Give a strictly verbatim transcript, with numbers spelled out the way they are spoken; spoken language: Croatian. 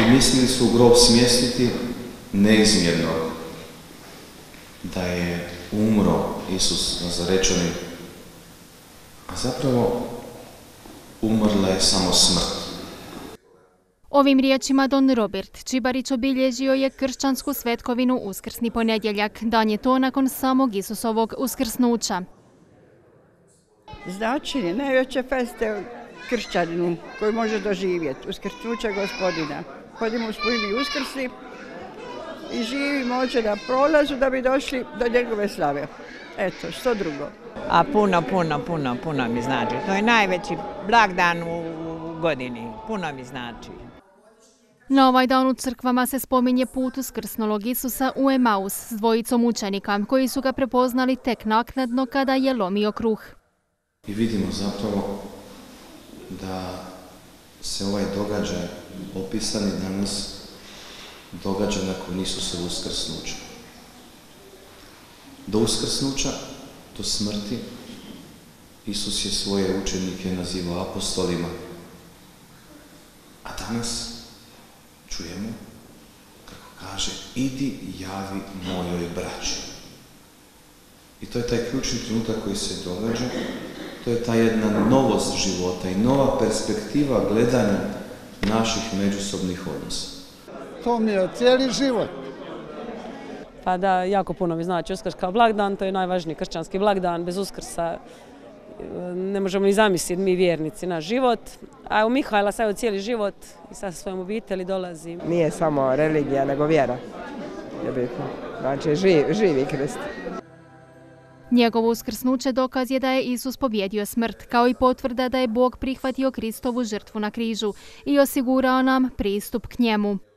i mislili su u grob smjestiti neizmjerno da je umro Isus Nazarečanin, a zapravo umrla je samo smrt. Ovim riječima don Robert Čibarić obilježio je kršćansku svetkovinu Uskrsni ponedjeljak. Dan je to nakon samog Isusovog uskrsnuća. Značenje najveće feste kršćaninu koji može doživjeti, uskrsnuće Gospodina. Hodimo u spojini uskrsi i živimo hoće na prolazu da bi došli do njegove slave. Eto, što drugo. A puno, puno, puno, puno mi znači. To je najveći blagdan u godini. Puno mi znači. Na ovaj dan u crkvama se spominje put uskrsnulog Isusa u Emaus s dvojicom učenika koji su ga prepoznali tek naknadno kada je lomio kruh. I vidimo zapravo da se ovaj događaj opisani danas događa nakon Isusova uskrsnuća. Do uskrsnuća, do smrti, Isus je svoje učenike nazivao apostolima, a danas čujemo kako kaže: idi javi mojoj braći. I to je taj ključni trenutak koji se događa, to je ta jedna novost života i nova perspektiva gledanja naših međusobnih odnosa. To mi je cijeli život. Pa da, jako puno mi znači Uskrs kao blagdan, to je najvažniji kršćanski blagdan. Bez Uskrsa ne možemo ni zamisliti mi vjernici naš život. A u Mihajla sad cijeli život i sa svojom obitelji dolazi. Nije samo religija, nego vjera. Je bitno. Znači živ, živi Krist. Njegovo uskrsnuće dokaz je da je Isus pobjedio smrt, kao i potvrda da je Bog prihvatio Kristovu žrtvu na križu i osigurao nam pristup k njemu.